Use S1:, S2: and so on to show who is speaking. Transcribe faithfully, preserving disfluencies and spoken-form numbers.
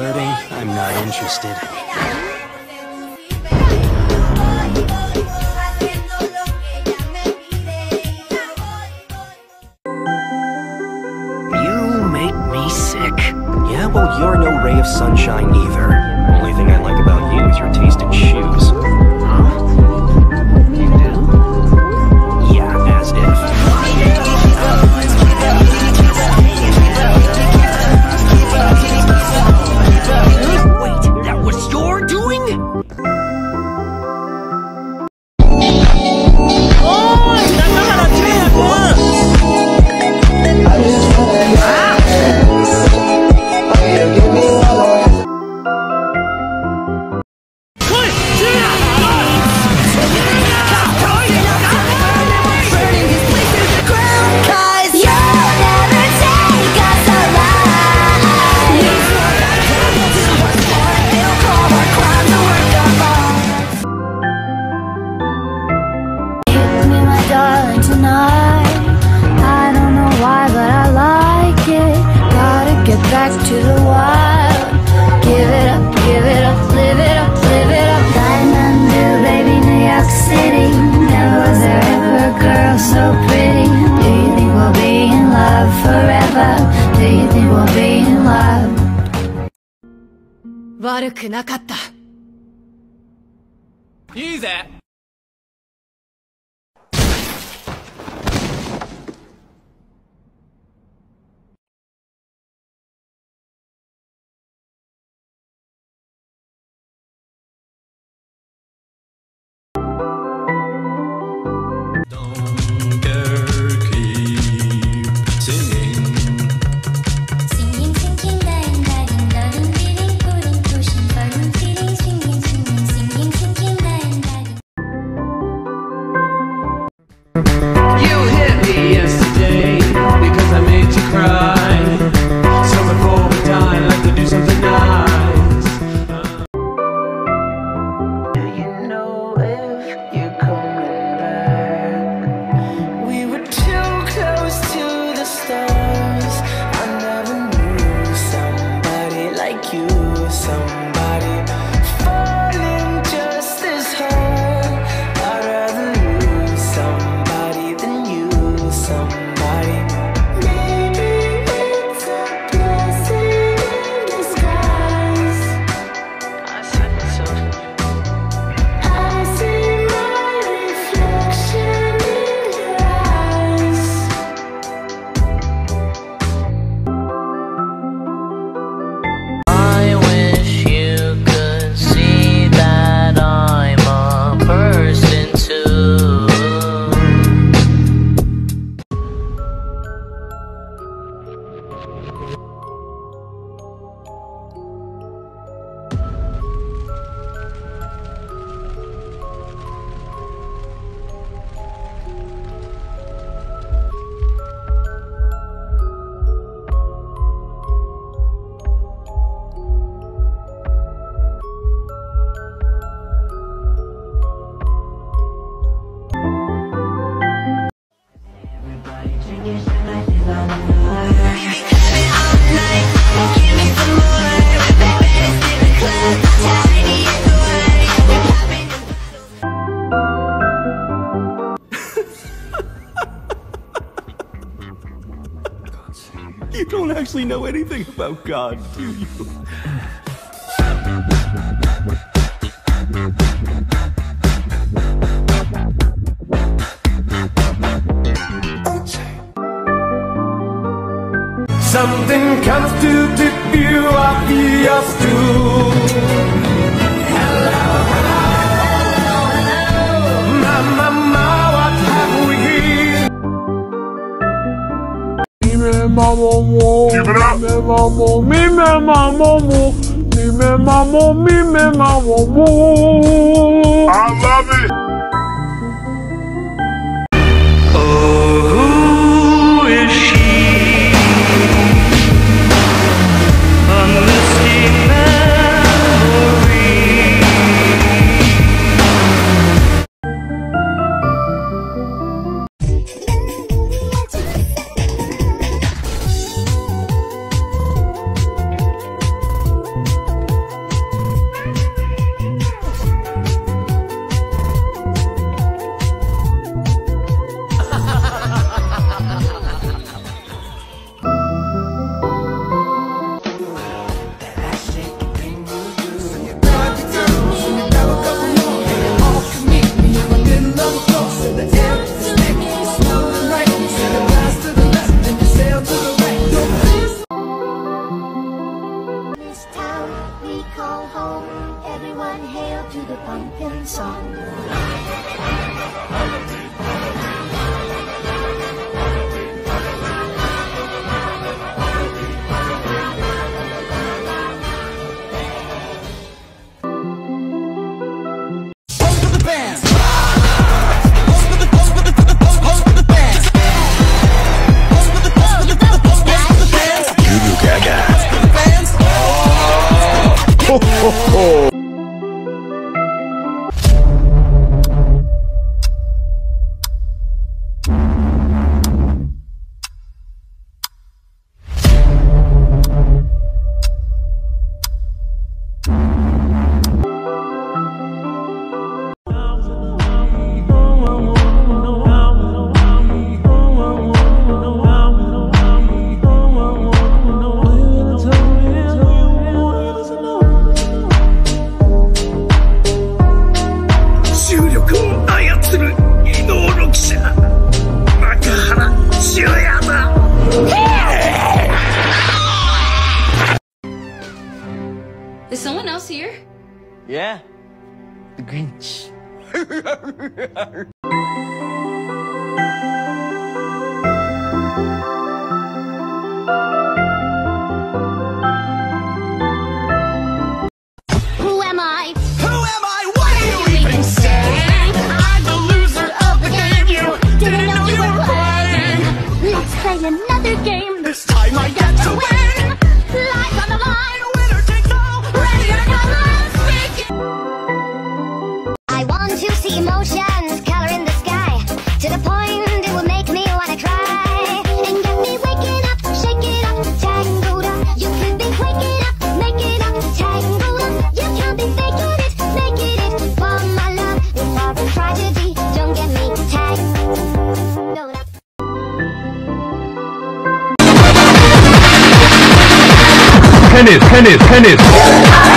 S1: flirting, I'm not interested. You make me sick. Yeah, well, you're no ray of sunshine either. Only thing I like about you is your taste in shoes. Huh? You do? Yeah, as if. Wait, that was your doing?
S2: Back to the wild. Give it up, give it up, live it up, live it up. Diamond Blue, baby, New York City. Never was there ever a girl so pretty. Do you think we'll be in love forever? Do you think we'll be in love? 悪くなかった。いいぜ。
S1: You don't actually know anything about God, do you?
S3: Something comes to tip you off your stool. Hello, hello, hello. My, my, my, what have we here?
S4: Give it up. Me, me, mama, me, me, mama, me, me, mama. I love it.
S3: Oh, who is she? A misty memory.
S2: all home. Everyone hail to the pumpkin song.
S4: Ho ho ho!
S5: Is someone else here?
S6: Yeah, the Grinch.
S2: Who am I?
S3: Who am I? What are you even saying? I'm the loser of the game. You didn't know you were playing.
S2: Let's play another game.
S3: This time I get to win.
S2: Life on the line.
S3: Winner takes all.
S2: Ready to come on, speak. I want to see emotions color in the sky, to the point it will make me wanna cry, and get me waking up, shaking up, tangled up. You could be waking up, making up, tangled up. You can't be faking it, making it for my love. Before the tragedy, don't get me tangled up.
S4: Tennis, tennis, tennis!